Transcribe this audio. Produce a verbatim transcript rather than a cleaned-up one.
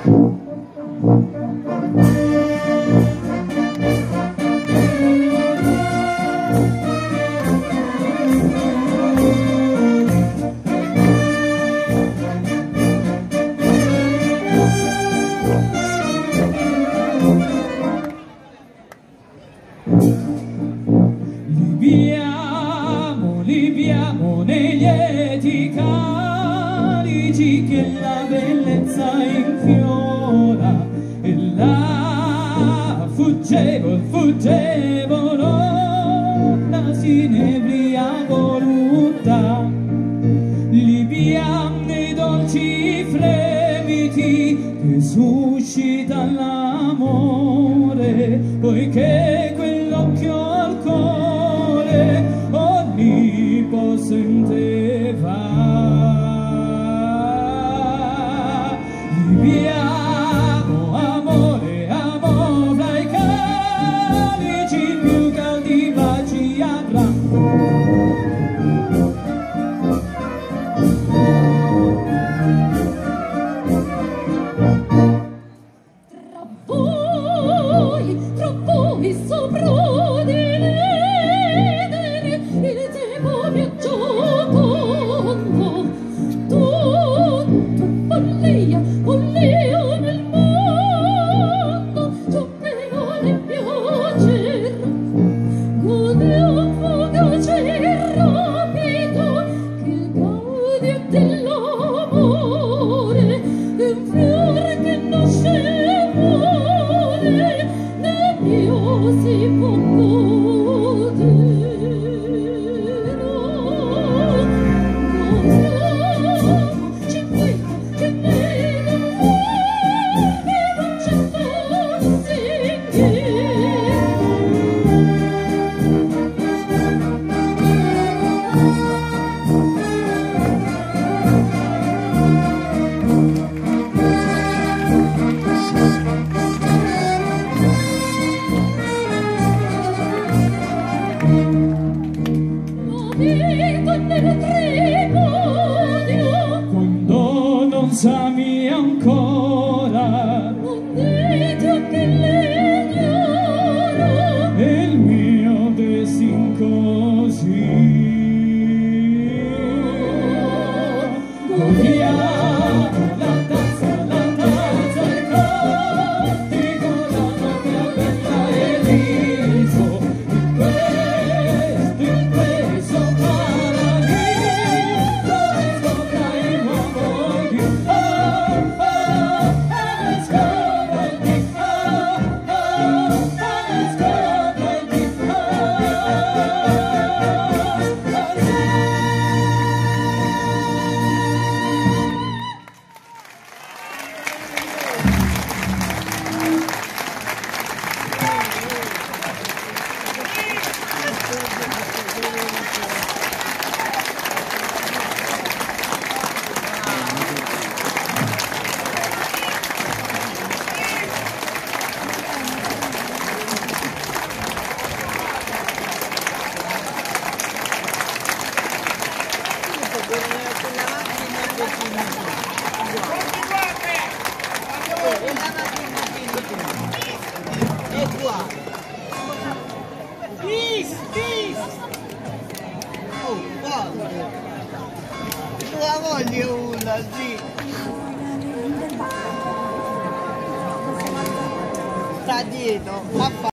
Liviamo, liviamo nei lieti carici che la bellezza infiora e la fuggevol, fuggevol onda s'inebria voluta. Liviamo nei dolci fremiti che suscita l'amore, poiché quell'occhio al cuore onnipotente va. Viviamo amore, amore, fra i calici più caldi baci avrà. Sopra di lei il tempo più giocondo, tutto follia, follia nel mondo, ciò che vuole piacer, godiamo fugace e rapido, che il gaudio dell'amore è un fiore che nasce e muore. Io si può godere, godiamo, ci vedo che vedo fuori, non c'è forse che quando non sami ancora, non dite che lei ignora, è il mio destin così. Godiamo la tazza, la tazza, il cantico, la notte bella e riso, in questo, in questo paradiso scopra il nuovo Dio. Oh, oh, e scopra il Dio. Oh, oh, e scopra il Dio. E qua. Peace, peace. Oh, guarda. La voglio una, sì. Sta dietro.